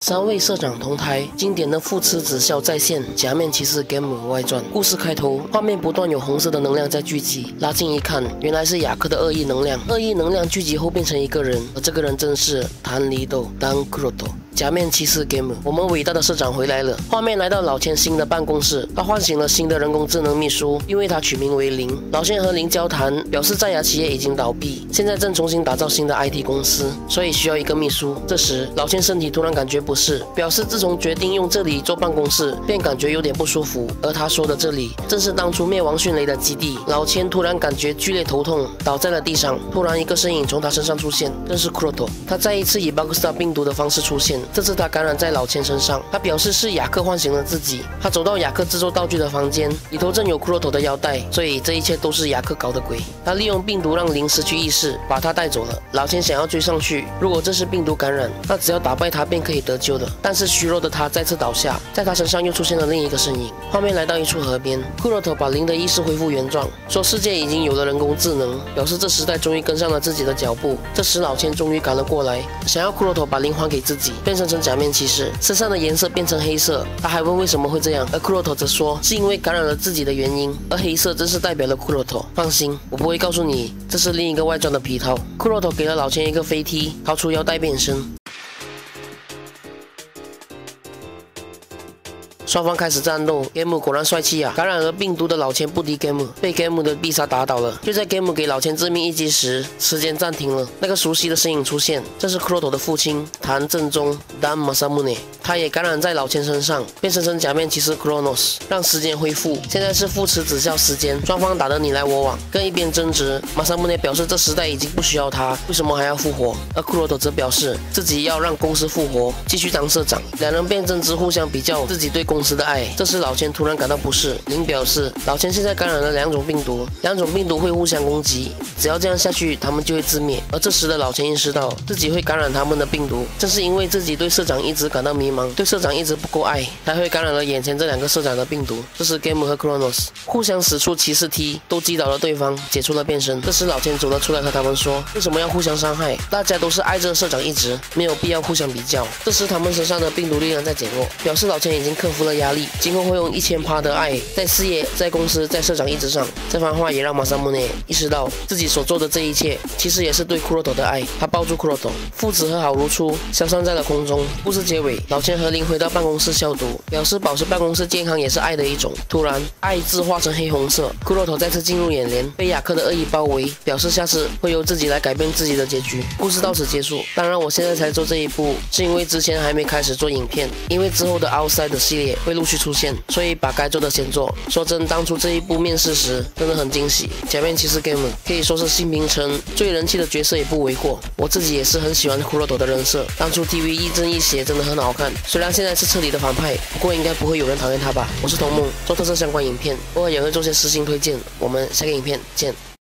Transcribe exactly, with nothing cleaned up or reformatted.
三位社长同台，经典的父慈子孝再现，《假面骑士 Game 外传》。故事开头，画面不断有红色的能量在聚集，拉近一看，原来是雅克的恶意能量。恶意能量聚集后变成一个人，而这个人正是谭离斗当 Kuroto。假面骑士 Game， 我们伟大的社长回来了。画面来到老千新的办公室，他唤醒了新的人工智能秘书，并为他取名为林。老千和林交谈，表示在牙企业已经倒闭，现在正重新打造新的 I T 公司，所以需要一个秘书。这时，老千身体突然感觉不适，表示自从决定用这里做办公室，便感觉有点不舒服。而他说的这里，正是当初灭亡迅雷的基地。老千突然感觉剧烈头痛，倒在了地上。突然，一个身影从他身上出现，正是 Kuroto。他再一次以 Bugstar 病毒的方式出现。这次他感染在老千身上，他表示是雅克唤醒了自己。他走到雅克制作道具的房间，里头正有库洛头的腰带，所以这一切都是雅克搞的鬼。他利用病毒让林失去意识，把他带走了。老千想要追上去，如果这是病毒感染，那只要打败他便可以得救的。但是虚弱的他再次倒下，在他身上又出现了另一个身影。画面来到一处河边，库洛头把林的意识恢复原状，说世界已经有了人工智能，表示这时代终于跟上了自己的脚步。这时老千终于赶了过来，想要库洛头把林还给自己，变身成假面骑士，身上的颜色变成黑色。他还问为什么会这样，而库洛头则说是因为感染了自己的原因，而黑色正是代表了库洛头。放心，我不会告诉你，这是另一个外传的皮套。库洛头给了老千一个飞踢，掏出腰带变身。双方开始战斗 ，Game 果然帅气啊！感染了病毒的老千不敌 Game， 被 Game 的必杀打倒了。就在 Game 给老千致命一击时，时间暂停了。那个熟悉的身影出现，这是 Kuroto 的父亲谭正宗 Dan Masamune， 他也感染在老千身上，变身成假面骑士 Kronos， 让时间恢复。现在是父慈子孝时间，双方打得你来我往，跟一边争执。Masamune 表示这时代已经不需要他，为什么还要复活？而 Kuroto 则表示自己要让公司复活，继续当社长。两人便争执，互相比较自己对公司的爱。这时老千突然感到不适，林表示老千现在感染了两种病毒，两种病毒会互相攻击，只要这样下去，他们就会自灭。而这时的老千意识到自己会感染他们的病毒，正是因为自己对社长一直感到迷茫，对社长一直不够爱，才会感染了眼前这两个社长的病毒。这时 Game 和 Kronos 互相使出骑士踢，都击倒了对方，解除了变身。这时老千走了出来和他们说，为什么要互相伤害？大家都是爱着社长一直，没有必要互相比较。这时他们身上的病毒力量在减弱，表示老千已经克服了压力，今后会用一千趴的爱在事业、在公司、在社长意志上。这番话也让马萨穆内意识到自己所做的这一切其实也是对库洛头的爱。他抱住库洛头，父子和好如初，消散在了空中。故事结尾，老千和林回到办公室消毒，表示保持办公室健康也是爱的一种。突然，爱字化成黑红色，库洛头再次进入眼帘，被雅克的恶意包围，表示下次会由自己来改变自己的结局。故事到此结束。当然，我现在才做这一步，是因为之前还没开始做影片，因为之后的 Outside 的系列会陆续出现，所以把该做的先做。说真，当初这一部面试时真的很惊喜。假面骑士 Game 可以说是新平成最人气的角色也不为过。我自己也是很喜欢库洛头的人设，当初 T V 一正一邪真的很好看。虽然现在是彻底的反派，不过应该不会有人讨厌他吧。我是童梦，做特色相关影片，偶尔也会做些私信推荐。我们下个影片见。